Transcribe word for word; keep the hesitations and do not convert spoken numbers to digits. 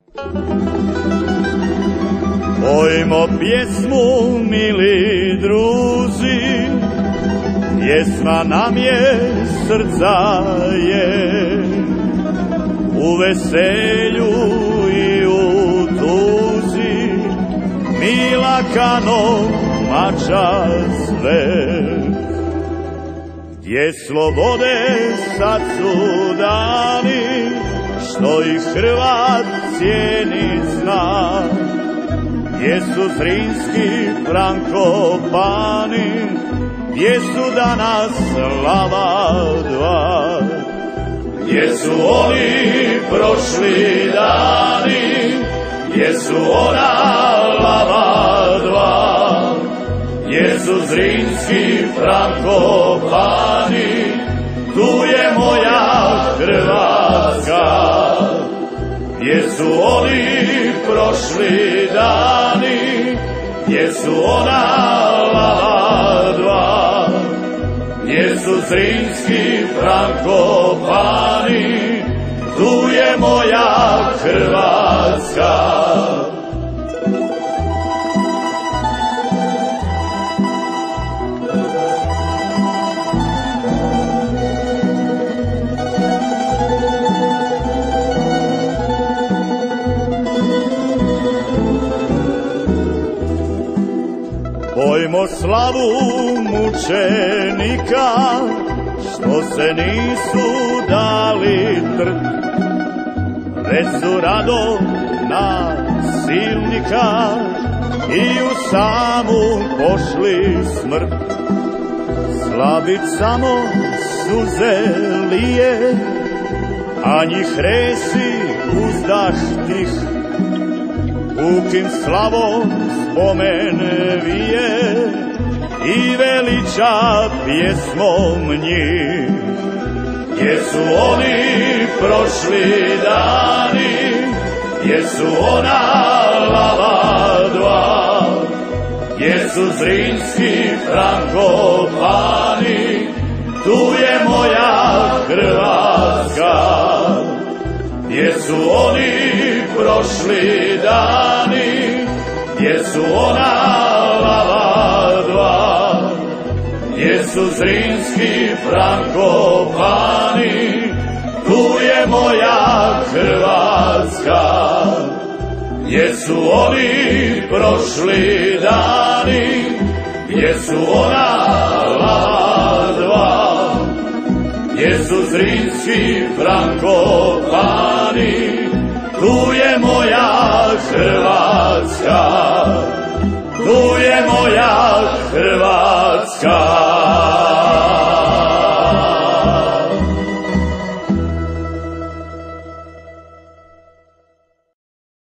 Pojmo pjesmu, mili druzi, pjesma nam je, srca je, u veselju i u tuzi, mila kano mača svet. Gdje slobode sad su dani, što i Hrvat cijeni zna, gdje su Zrinski Frankopani, gdje su danas lava dva, gdje su oni prošli dani, gdje su ona lava dva, gdje su Zrinski Frankopani, tu je moja Hrvatska. Gdje su oni prošli dani, gdje su ona lava dva, gdje su Zrinski Frankopani, tu je moja Hrvatska. Pojmo slavu mučenika, što se nisu dali trt, već su rado nasilnika i u samu pošli smrt. Slavit samo suze lije, a njih resi uzdah tih, pukim slavom spomen vije i veliča pjesmom njih. Gdje su oni prošli dani, gdje su ona lava dva, gdje su Zrinski Frankopani, tu je moja Hrvatska. Gdje su oni prošli dani, gdje su ona lava dva, gdje su Zrinski Frankopani, tu je moja Hrvatska. Gdje su oni prošli dani, gdje su ona lava dva, gdje su Zrinski Frankopani, tu je moja Hrvatska, tu je moja Hrvatska.